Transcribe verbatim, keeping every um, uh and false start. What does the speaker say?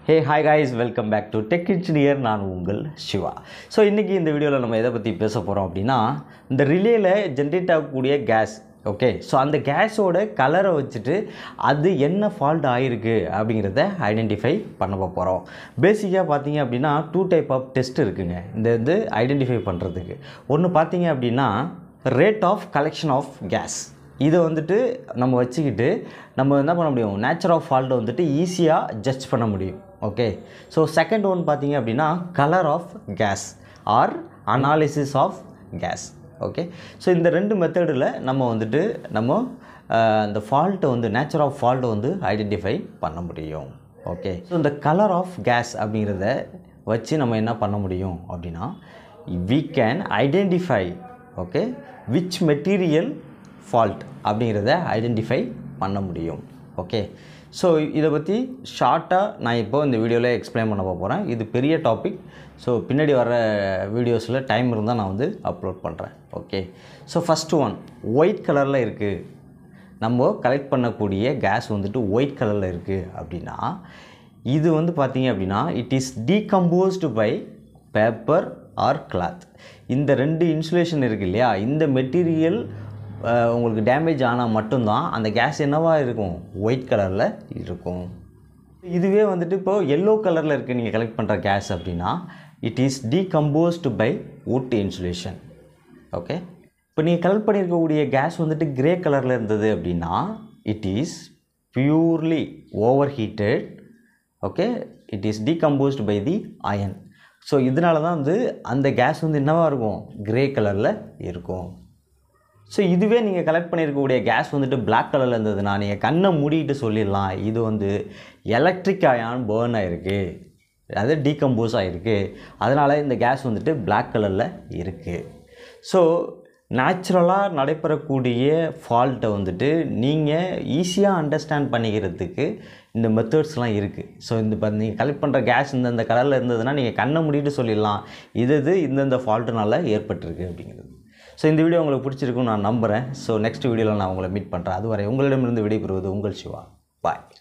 Hey hi guys, welcome back to Tech Engineer. நான் உங்கள் Siva. So இன்றைக்கி இந்த வீடியோவில் நம்ம எதை பற்றி பேச போகிறோம் அப்படின்னா, இந்த ரிலேயில் ஜென்ரேட் ஆகக்கூடிய கேஸ். ஓகே, ஸோ அந்த கேஸோட கலரை வச்சுட்டு அது என்ன ஃபால்ட் ஆகிருக்கு அப்படிங்கிறத ஐடென்டிஃபை பண்ண போகிறோம். பேசிக்காக பார்த்தீங்க அப்படின்னா டூ டைப் ஆஃப் டெஸ்ட் இருக்குங்க இந்த இது ஐடென்டிஃபை பண்ணுறதுக்கு. ஒன்று பார்த்தீங்க அப்படின்னா rate of collection of gas. இதை வந்துட்டு நம்ம வச்சுக்கிட்டு நம்ம என்ன பண்ண முடியும், நேச்சர் ஆஃப் ஃபால்ட்டை வந்துட்டு ஈஸியாக ஜட்ஜ் பண்ண முடியும். ஓகே, ஸோ செகண்ட் ஒன் பார்த்தீங்க அப்படின்னா colour of gas or analysis of gas. Okay, so இந்த ரெண்டு மெத்தடில் நம்ம வந்துட்டு நம்ம இந்த ஃபால்ட்டை வந்து நேச்சர் ஆஃப் ஃபால்ட்டை வந்து ஐடென்டிஃபை பண்ண முடியும். ஓகே, ஸோ இந்த கலர் ஆஃப் கேஸ் அப்படிங்கிறத வச்சு நம்ம என்ன பண்ண முடியும் அப்படின்னா, we can identify okay which material fault அப்படிங்கிறத ஐடென்டிஃபை பண்ண முடியும். ஓகே, ஸோ இதை பற்றி ஷார்ட்டாக நான் இப்போ இந்த வீடியோவில் எக்ஸ்பிளைன் பண்ண போகிறேன். இது பெரிய டாபிக். ஸோ பின்னாடி வர வீடியோஸில் டைம் இருந்தால் நான் வந்து அப்லோட் பண்ணுறேன். Okay, so first one white கலரில் இருக்குது. நம்ம கலெக்ட் பண்ணக்கூடிய கேஸ் வந்துட்டு ஒயிட் கலரில் இருக்குது அப்படின்னா இது வந்து பார்த்திங்க அப்படின்னா it is decomposed by paper or cloth. இந்த ரெண்டு இன்சுலேஷன் இருக்குது இல்லையா, இந்த மெட்டீரியல் உங்களுக்கு டேமேஜ் ஆனால் மட்டும்தான் அந்த கேஸ் என்னவாக இருக்கும், ஒயிட் கலரில் இருக்கும். இதுவே வந்துட்டு இப்போது எல்லோ கலரில் இருக்குது நீங்கள் கலெக்ட் பண்ணுற கேஸ் அப்படின்னா it is decomposed by wood insulation. Okay, இப்போ நீங்கள் கலெக்ட் பண்ணியிருக்கக்கூடிய கேஸ் வந்துட்டு கிரே கலரில் இருந்தது அப்படின்னா it is purely overheated. Okay, it is decomposed by the iron. So இதனால தான் வந்து அந்த கேஸ் வந்து என்னவாக இருக்கும், கிரே கலரில் இருக்கும். ஸோ இதுவே நீங்கள் கலெக்ட் பண்ணியிருக்கக்கூடிய கேஸ் வந்துட்டு பிளாக் கலரில் இருந்ததுன்னா நீங்கள் கண்ணை மூடிட்டு சொல்லிடலாம் இது வந்து எலக்ட்ரிக் அயான் பேர்ன் ஆகிருக்கு, அது டீகம்போஸ் ஆகிருக்கு, அதனால் இந்த கேஸ் வந்துட்டு பிளாக் கலரில் இருக்குது. ஸோ நேச்சுரலாக நடைபெறக்கூடிய ஃபால்ட்டை வந்துட்டு நீங்கள் ஈஸியாக அண்டர்ஸ்டாண்ட் பண்ணிக்கிறதுக்கு இந்த மெத்தட்ஸ்லாம் இருக்குது. ஸோ இந்த இப்போ நீங்கள் கலெக்ட் பண்ணுற கேஸ் இந்தந்த கலரில் இருந்ததுன்னா நீங்கள் கண்ணை மூடிட்டு சொல்லிடலாம் இது இது இந்தந்த ஃபால்ட்டுனால ஏற்பட்டிருக்கு அப்படிங்கிறது. ஸோ இந்த வீடியோ உங்களுக்கு பிடிச்சிருக்குன்னு நான் நம்புகிறேன். ஸோ நெக்ஸ்ட் வீடியோவில் நான் உங்களை மீட் பண்ணுறேன். அதுவரை உங்களிடமிருந்து விடைபெறுவது உங்கள் சிவா. பாய்.